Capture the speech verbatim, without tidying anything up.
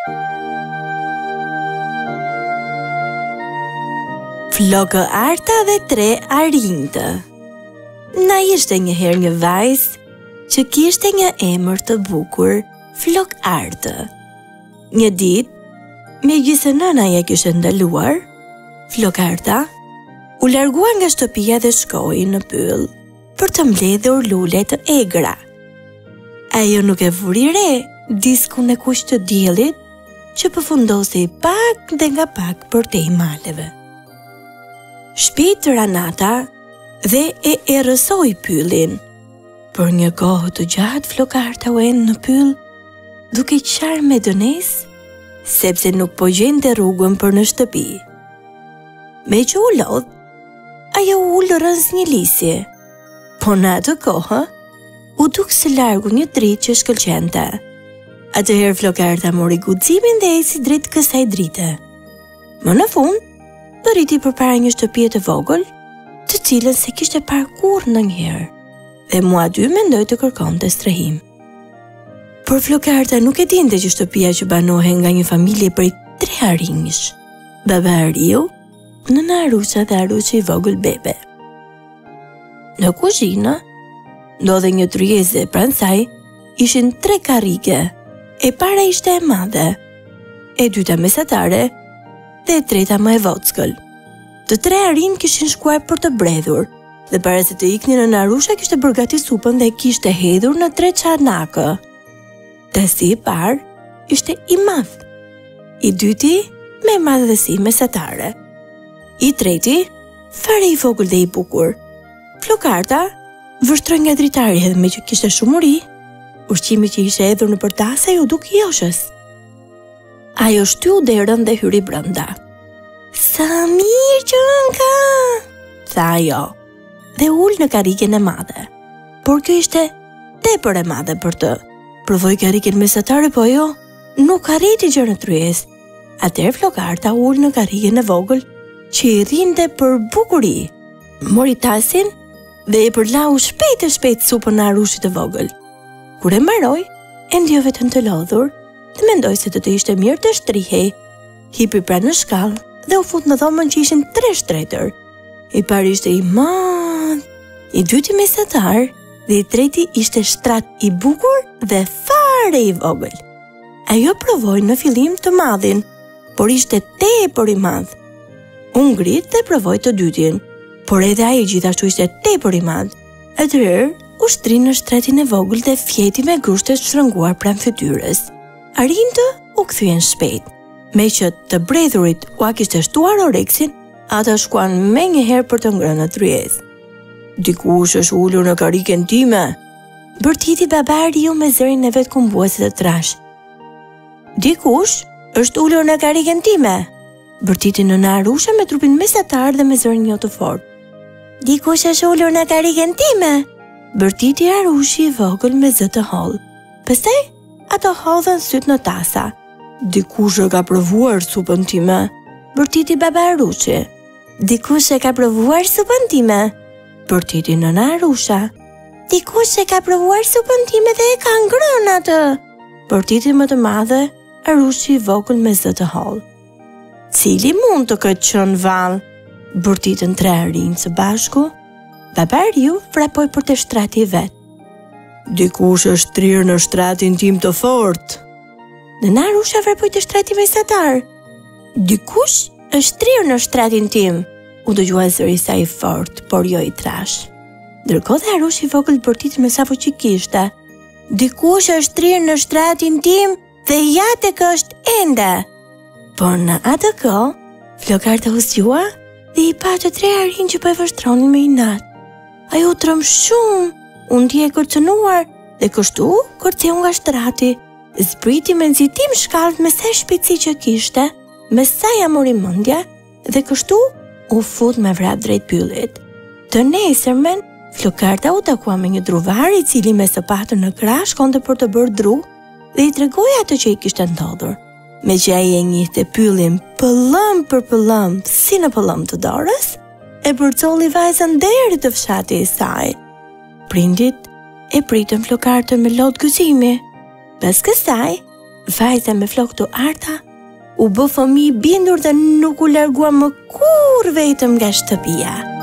Flokë arta dhe tre arindë. Na ishte njëherë një vajzë që kishte një emër të bukur, Flok Artë. Një ditë, megjithëse nëna ja kishte ndaluar, Flok Arta u largua nga shtëpia dhe shkoi në pyll për të mbledhur lule të egra. Ajo nuk e vuri re diskun e kuq të diellit që përfundosi pak dhe nga pak përtej maleve. Shpejt ranata dhe e erësoi pyllin. Për një kohë të gjatë Flok Arta u ende në pyll, duke qarë me dënes, sepse nuk po gjente rrugën për në shtëpi. Me që u lodh, ajo u ullë rëz një lisje, po në atë kohë, u duk së largu një dritë që shkëlqente. Atëherë Flok Arta mori guximin dhe eci drejt kësaj drite. Më në fund, përriti përpara një shtëpie të vogël, të cilën se kishte parë kurrë ndonjëherë, dhe mua dy mendoi të kërkonte strehim. Por Flok Arta nuk e dinte që shtëpia që banohej nga një familje prej tre arinjsh, baba Ariu, nëna Arusha dhe Arushi i vogël Bebe. Në kuzhinë ndodhej një tryezë, pranë saj ishin tre karrige. E para ishte e madhe, e dyta mesatare dhe e treta më e vockël. Të tre arin kishin shkuar për të bredhur, dhe para se të iknin në Arusha kishte bërgati supën dhe kishte hedhur në tre çanakë. Testi i parë ishte i madh, i dyti me madhësi mesatare, i treti fare i vogël dhe i bukur. Flok Arta vështroi nga dritari edhe me që kishte shumë uri, ushqimi që ishte hedhur në përtase ju duk joshës. Ajo shtyu derën dhe hyri brenda. Sa mirë që ka, tha ajo, dhe ul në karrigen e madhe. Por kjo ishte tepër e madhe për të. Provoi karrigen mesatare, po ajo nuk arriti gjë në tryezë. Atëherë Flok Arta ul në karrigen e vogël, që i rrinte për bukuri. Mori tasin dhe e përlau shpejt e shpejt supën në Arushit të vogël. Kur e mbaroi, e ndjeu veten të lodhur, dhe mendoi se do të ishte mirë të shtrihej. Hipi pranë në shkallë dhe u fut në dhomën që ishin tre shtretër. I pari ishte i madh, i dyti mesatar dhe i treti ishte shtrat i bukur dhe fare i vogël. Ajo provoi në fillim të madhin, por ishte tepër i madh. U ngrit dhe provoi të dytin, por edhe ai gjithashtu ishte tepër i madh. Atëherë u shtri në shtretin e vogël dhe fjeti me grushte shtrënguar pranë fytyrës. Arindë u kthyen shpejt. Me që të bredhurit u a kishte shtuar oreksin, ata shkuan me njëherë për të ngrënë në tryezë. Dikush është ulur në karrigen time, bërtiti baba Ariu me zërin e vet kumbuese të trash. Dikush është ulur në karrigen time, bërtiti nëna Arusha me trupin mesatar dhe me zërin jo të fortë. Dikush është ulur në karrigen time, bërtiti Arushi i vogël me zë të hollë. Pastaj ato hodhën syt në tasa. Dikush e ka provuar supën time, bërtiti baba Arushi. Dikush e ka provuar supën time, bërtiti nëna Arusha. Dikush e ka provuar supën time dhe e ka ngrënë atë, bërtiti më të madhe, Arushi i vogël me zë të hollë. Cili mund të këtë qenë vallë? Bërtitën tre arinj së bashku. Baba Ariu vrapoi për të shtrati i vet. Dikush është trirë në shtratin tim të fortë. Nëna Arusha vrapoi të shtrati mesatar. Dikush është trirë në shtratin tim, u dëgjua zëri i saj i fortë, por jo i trash. Ndërkohë dhe Arushi i vogël bërtiti me sa fuqi kishte. Dikush është trirë në shtratin tim dhe ja tek është ende. Por në atë kohë, Flok Arta u zgjua dhe i pa të tre arinj që po e vështronin me inat. Ajo u trëm shumë, u ndje kërcënuar dhe kështu kërceu nga shtrati. Zbriti me nxitim shkallët me sa shpejtësi që kishte, me sa ja mori mendja dhe kështu u fut me vrap drejt pyllit. Të nesërmen, Flok Arta u takua me një druvar i cili me së paktën në krah shkonte për të bërë dru dhe i tregoi atë që i kishte ndodhur. Me që ai e njihte pyllin pëllëm për pëllëm si në pëllëm të dorës, e përcolli vajzën deri të fshati i saj. Prindit e pritën Flok Artën me lot gëzimi. Pas kësaj, Vajza me flok të arta u bë fëmijë bindur dhe nuk u largua më kur vetëm nga shtëpia.